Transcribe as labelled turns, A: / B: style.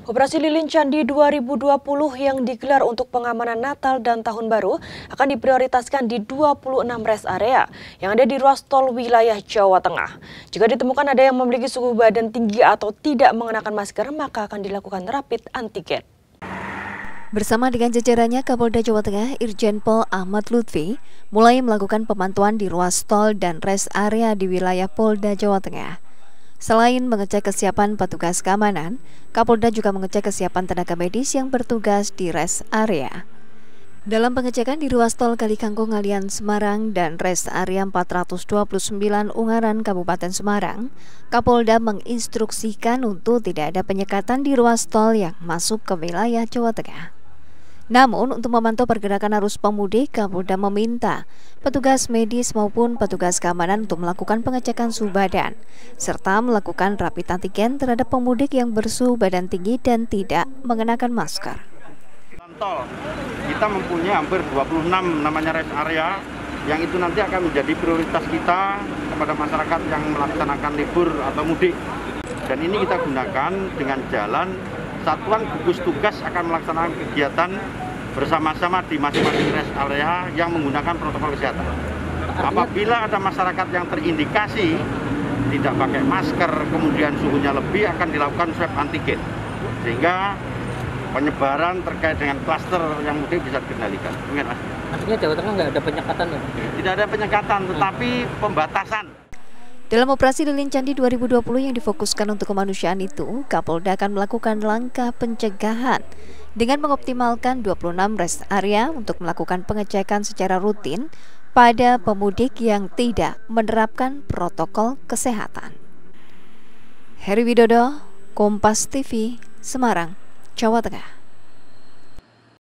A: Operasi Lilin Candi 2020 yang digelar untuk pengamanan Natal dan Tahun Baru akan diprioritaskan di 26 rest area yang ada di ruas tol wilayah Jawa Tengah. Jika ditemukan ada yang memiliki suhu badan tinggi atau tidak mengenakan masker, maka akan dilakukan rapid antigen.
B: Bersama dengan jajarannya, Kapolda Jawa Tengah Irjen Pol Ahmad Lutfi mulai melakukan pemantauan di ruas tol dan rest area di wilayah Polda Jawa Tengah. Selain mengecek kesiapan petugas keamanan, Kapolda juga mengecek kesiapan tenaga medis yang bertugas di rest area. Dalam pengecekan di ruas tol Kalikangkung Ngalian Semarang dan rest area 429 Ungaran Kabupaten Semarang, Kapolda menginstruksikan untuk tidak ada penyekatan di ruas tol yang masuk ke wilayah Jawa Tengah. Namun, untuk memantau pergerakan arus pemudik, Kapolda meminta petugas medis maupun petugas keamanan untuk melakukan pengecekan suhu badan, serta melakukan rapid antigen terhadap pemudik yang bersuhu badan tinggi dan tidak mengenakan masker.
C: Tol, kita mempunyai hampir 26 namanya rest area, yang itu nanti akan menjadi prioritas kita kepada masyarakat yang melaksanakan libur atau mudik. Dan ini kita gunakan dengan jalan Satuan Gugus Tugas akan melaksanakan kegiatan bersama-sama di masing-masing rest area yang menggunakan protokol kesehatan. Apabila ada masyarakat yang terindikasi tidak pakai masker, kemudian suhunya lebih, akan dilakukan swab antigen. Sehingga penyebaran terkait dengan klaster yang mudik bisa dikendalikan.
D: Artinya Jawa Tengah nggak ada penyekatan ya?
C: Tidak ada penyekatan, tetapi pembatasan.
B: Dalam operasi Lilin Candi 2020 yang difokuskan untuk kemanusiaan itu, Kapolda akan melakukan langkah pencegahan dengan mengoptimalkan 26 rest area untuk melakukan pengecekan secara rutin pada pemudik yang tidak menerapkan protokol kesehatan. Heri Widodo, Kompas TV, Semarang, Jawa Tengah.